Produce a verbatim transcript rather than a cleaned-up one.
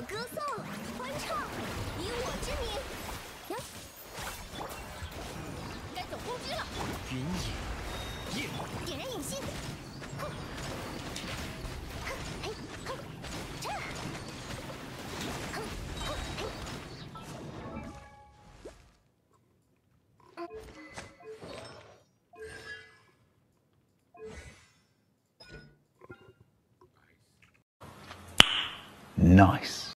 歌颂，欢唱，以我之名。呀，该走攻击了。 云野，夜点燃引信。哼，哼，嘿，哼，这，哼，哼，嘿。 Nice.